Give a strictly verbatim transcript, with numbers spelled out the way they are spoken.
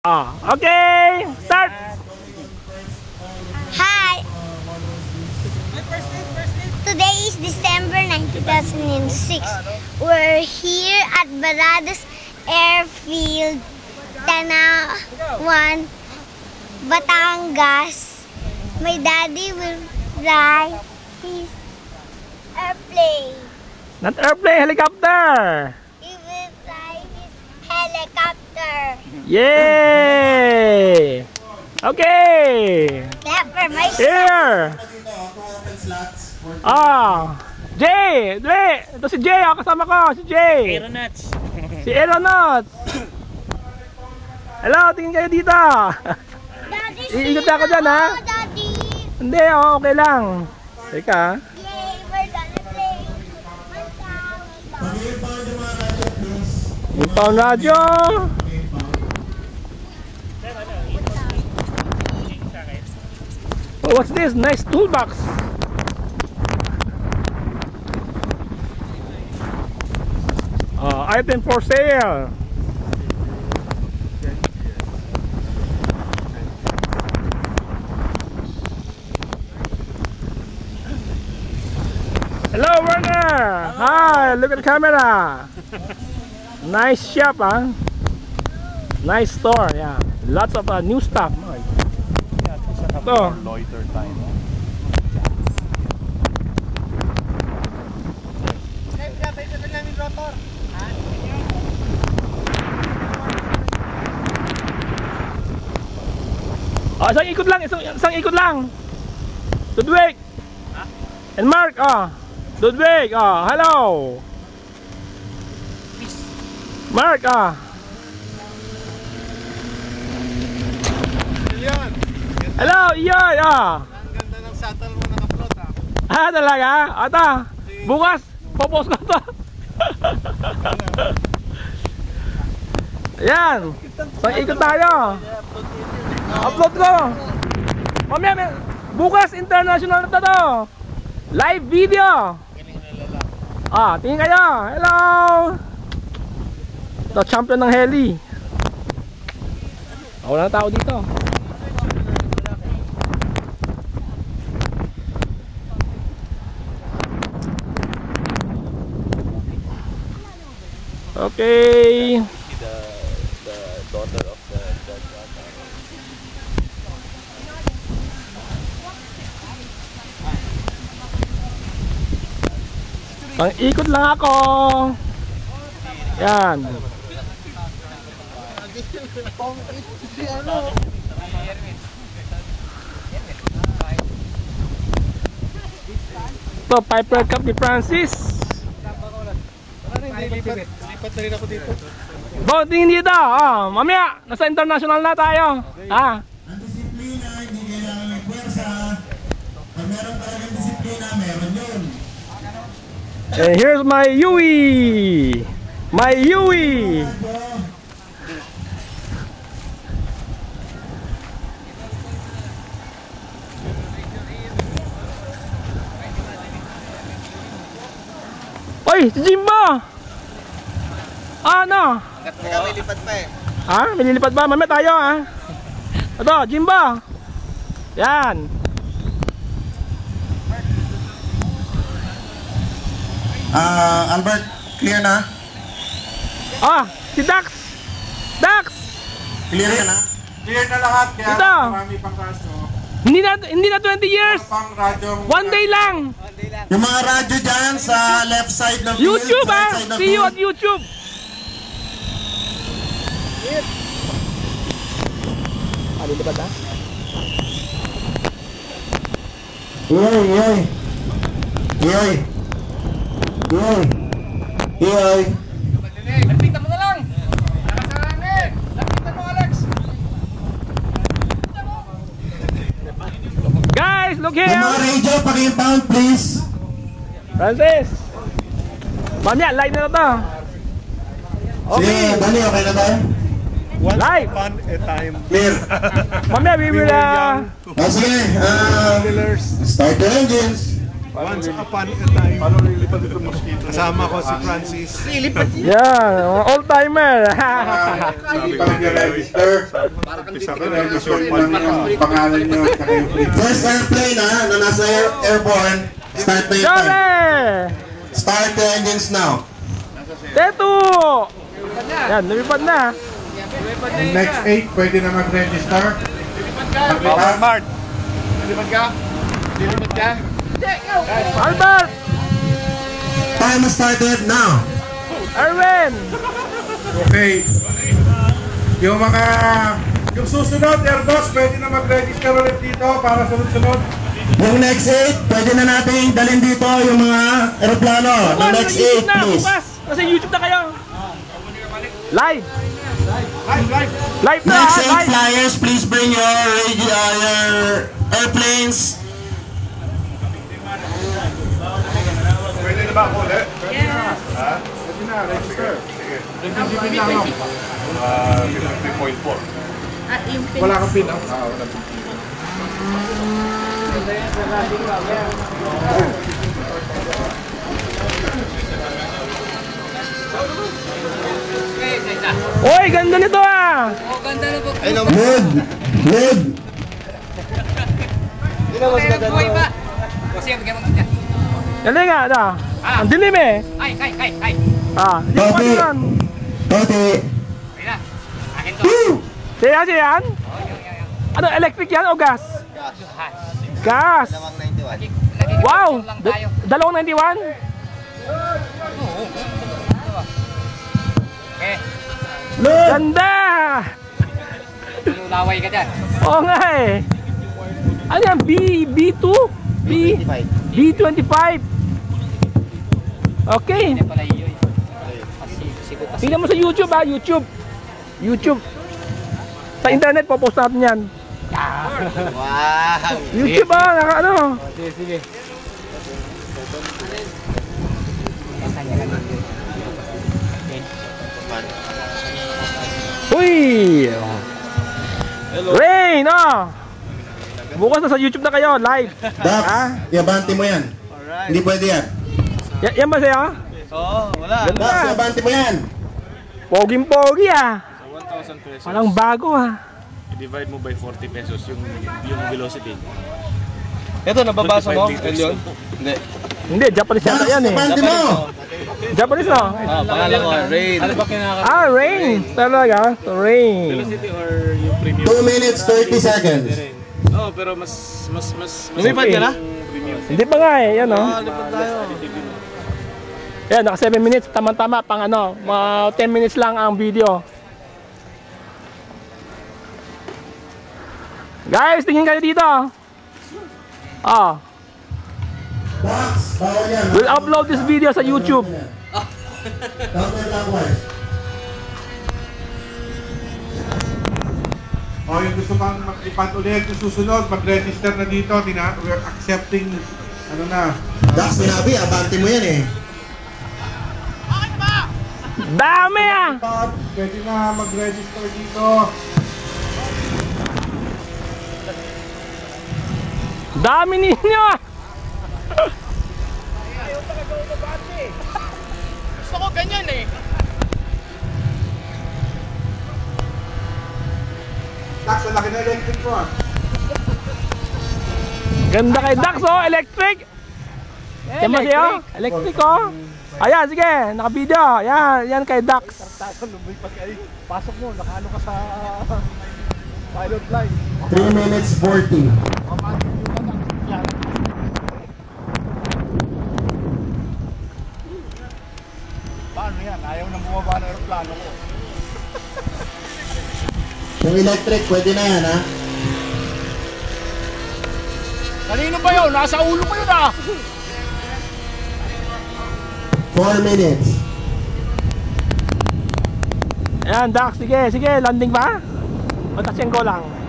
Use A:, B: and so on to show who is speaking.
A: Ah, okay, start.
B: Hi. Today is December ninth, two thousand six. We're here at Baradas Airfield, Tanawan, Batangas. My daddy will fly his airplane.
A: Not airplane, helicopter.
B: He will fly his helicopter.
A: Yay! Okay.
B: Clap for my
A: Here. Ah, Jay, Jay, ito si Jay, ah, kasama ko, si Jay.
C: Aeronauts.
A: Si Aeronauts. Hello, tingin kayo dito.
B: Daddy,
A: Iikot ako dyan, ha?
B: Daddy.
A: Hindi, oh, okay lang. Teka.
B: Yay, we're gonna play.
A: Yung pound radyo. Oh, what's this? Nice toolbox. Uh, item for sale. Hello, Werner. Hi, look at the camera. Nice shop, huh? Nice store, yeah. Lots of uh, new stuff. Ito.
C: Loiter time.
A: Oh, isang ikot lang, isang, isang ikot lang. Ludwig. And Mark, ah. Ludwig, ah. Hello. Mark, ah.
C: Yan.
A: Hello, Iyoy, ah.
C: Ang ganda ng shuttle mo naka-float ah.
A: Ah, talaga? Ata, bukas, popost ko to. Ayan. Isang ikot tayo. Upload ko. Mamaya, may- bukas international na to. Live video. Ah, tingin kayo. Hello. The champion ng heli. Ah, wala na tao dito. Okay.
C: The the daughter of the judge.
A: Pang ikot lang ako. Yan. Ito, Piper Cup ni Francis.
C: Lipat, lipat na rin ako dito.
A: Bo, tingin dito. Oh, mamaya, nasa international na tayo. Ah.
D: Ang disiplina, hindi kailangan ng pwersa. Pag meron talagang disiplina, meron yun.
A: And here's my Yui. My Yui. Oy, si Jimbo. Ah, ano?
C: Teka, may lipat pa eh.
A: Ha? May lilipad ba? Mamaya tayo, ha? Ito, Jimbo. Yan.
D: Ah, Albert, clear na?
A: Ah, si Dax. Dax.
D: Clear ka na?
E: Clear na lahat, kaya
A: Ito.
E: marami pang kaso.
A: Hindi na hindi na twenty years.
E: Pang radyong...
A: One day lang.
D: Yung mga radyo dyan sa left side ng field,
A: YouTube,
D: right
A: ha?
D: side ng
A: See you
D: field.
A: at YouTube. Ah, lilipad na?
D: Iyoy, iyoy. Iyoy. Iyoy. Iyoy.
C: Lapitan mo na lang. Lapitan mo, Alex.
A: Guys, look
D: Yung mga
A: here.
D: radio, pag-impound please.
A: Francis. Mamaya, live na na to.
D: Sige, Dali, okay na tayo?
C: One
A: Live.
C: upon a time.
D: Clear.
A: Mamaya, we will, uh,
D: O sige, ah,
C: Pillars.
D: start the engines.
C: Once upon a time.
E: Paano lilipad ito mosquito?
C: Kasama ko si Francis.
A: Yan, mga old-timer.
E: Hindi pa rin register. Isa ka register lang yung pangalan nyo.
D: First airplane ha, na nasa air, airborne. Start na yung time.
A: Jore!
D: Start the engines now.
A: Teto! Yan, lumipad na.
E: Next eight, pwede na mag-register.
C: Walmart. Lilipad ka? Lilipad ka?
A: Albert!
D: Time started now.
A: Erwin!
E: Okay. Yung mga... Yung susunod, Airbus, pwede na mag-register ulit dito para sunod-sunod.
D: Yung next eight, pwede na natin dalhin dito yung mga aeroplano. The
A: Bukas,
D: next
A: nasa
D: eight,
A: YouTube na,
D: please.
A: bukas. Nasa YouTube na kayo. Live!
E: Live, live.
A: Live na,
D: Next
A: ha?
D: eight
A: Live!
D: flyers, please bring your, radio, uh, your airplanes.
E: Pwede na ba ako ulit? Pwede na. Ha? Pwede na, register. Sige. Register lang ako. Ah, fifty point four. Wala kang pin. Ah, wala pin.
A: Uy, ganda nito ah!
D: Good. Good.
A: Galing nga, ano? Ang dilim eh.
F: Ay, ay, ay, ay.
A: Ah, hindi ko
D: Tote.
A: yan.
D: Tote.
F: Ay na. Akin to.
D: Woo!
A: Siya, siya yan? Ano, electric yan o gas? Gas! Wow!
F: Lang tayo.
A: Da- Dalawang ninety-one?
F: Okay.
A: Ganda!
F: Lulaway ka dyan.
A: Oo nga eh. Ano yan? B, B2? B, B twenty-five. Okay.
F: Hindi pala yun. Kasi sigot kasi.
A: Tingnan mo sa YouTube ha, YouTube. YouTube. Sa internet, popost natin yan.
C: Wow!
A: YouTube ha, naka ano.
C: Sige, sige.
A: Uy! Rain, oh! Bukas na sa YouTube na kayo, live.
D: Dax,
A: Ha?
D: yabanti mo yan. Hindi pwede yan.
A: Y- yan ba sa'yo?
C: Oo, wala.
D: Dax, yabanti mo yan.
A: Poging-pogi ah.
G: one thousand pesos.
A: Walang bago ah.
G: I-divide mo by forty pesos yung yung velocity.
C: Ito, nababasa mo?
G: twenty-five liters
C: Elion?
G: lang po.
C: Hindi.
A: Hindi, Japanese
D: Dax,
A: yata yan eh.
D: yabanti mo.
A: Japanese no?
C: Ah, pangalan ko, Rain. Ano ba kinaka?
A: Ah, Rain. Talaga, Rain.
G: Velocity or yung premium?
D: two minutes, thirty seconds.
G: Oo, pero mas mas mas mas
C: Lumipad ka na?
G: Premium.
A: Hindi pa nga eh, yan oh.
C: Lipad tayo.
A: Yan, naka seven minutes, tama-tama pang ano, mga ten minutes lang ang video. Guys, tingin kayo dito. Ah,
D: Dax, bawal yan.
A: we'll upload this video sa YouTube.
D: Counterclockwise.
E: O, yung gusto pang mag-ipad ulit, yung susunod, mag-register na dito. Tina, we're accepting, ano na.
D: Dax, sinabi, abanti mo yan eh.
A: Dami ah!
E: Ipad, pwede na mag-register dito.
A: Dami ninyo ah!
F: Gusto ko ganyan eh.
E: Dax, ang laki na electric ko ah.
A: Ganda kay Dax oh, electric! Yan ba siya? Electric oh! Ayan, sige, naka-video. Yan, yan kay Dax.
C: Pasok mo, nakaano ka sa pilot line.
D: three minutes, forty.
E: Paano yan? Ayaw na bumaba ng aeroplano ko.
D: Yung electric, pwede na yan ha.
A: Kanino ba yun? Nasa ulo ko yun ah!
D: four minutes.
A: Ayan, Dax, sige, sige, landing ba? Matasyan ko lang.